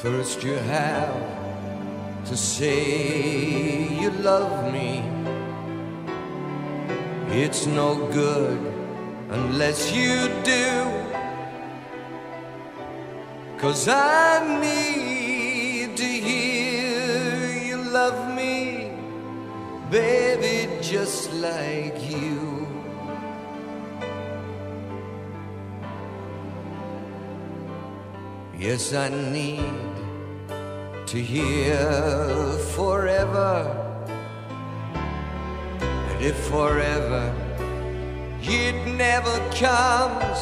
First you have to say you love me. It's no good unless you do, 'cause I need to hear you love me, baby, just like you. Yes, I need to hear forever. And if forever it never comes,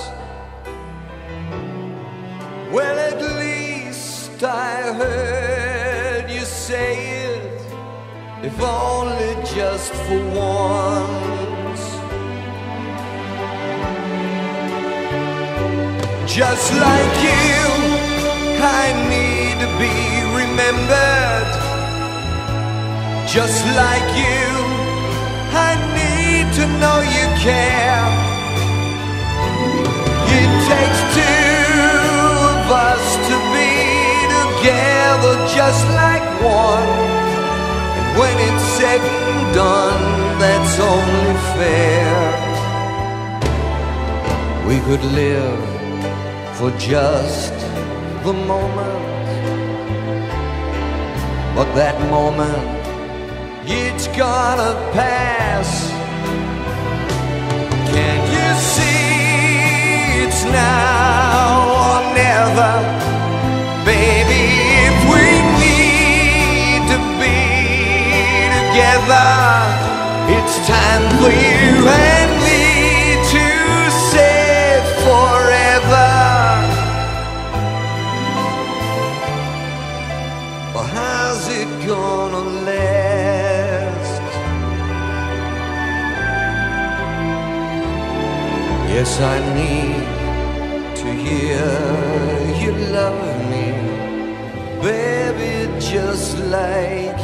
well, at least I heard you say it, if only just for once. Just like you, I need to be remembered. Just like you, I need to know you care. It takes two of us to be together, just like one. And when it's said and done, that's only fair. We could live for just the moment, but that moment, it's gonna pass. Can't you see it's now or never? Baby, if we need to be together, it's time for you and me to say forever. Or how's it gonna last? Yes, I need to hear you love me, baby, just like